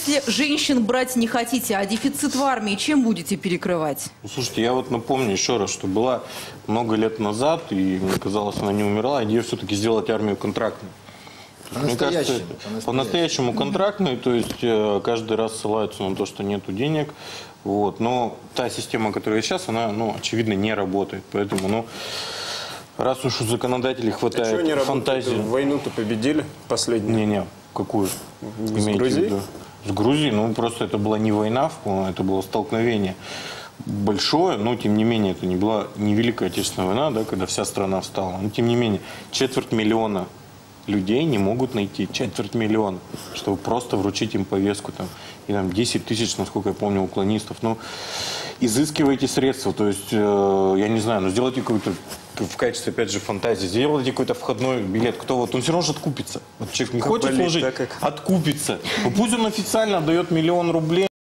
если женщин брать не хотите, а дефицит в армии чем будете перекрывать? Ну, слушайте, я вот напомню еще раз, что была много лет назад, и мне казалось, она не умерла, идея все-таки сделать армию контрактной. Мне кажется, по-настоящему контрактной, то есть каждый раз ссылаются на то, что нету денег. Вот. Но та система, которая сейчас, она, ну, очевидно, не работает. Поэтому, ну, раз уж у законодателей хватает фантазии... Войну-то победили последнюю? Не-не, какую? С Грузией? С Грузией, ну, просто это была не война, это было столкновение большое, но, тем не менее, это не была не Великая Отечественная война, да, когда вся страна встала. Но, тем не менее, 250 000 людей не могут найти, 250 000, чтобы просто вручить им повестку. Там, и там 10 тысяч, насколько я помню, уклонистов. Ну, изыскивайте средства, то есть, я не знаю, ну, сделайте какую-то, в качестве, опять же, фантазии, сделайте какой-то входной билет. Кто вот, он все равно же откупится. Вот человек не хочет служить, откупится. Ну, пусть он официально отдает 1 000 000 рублей.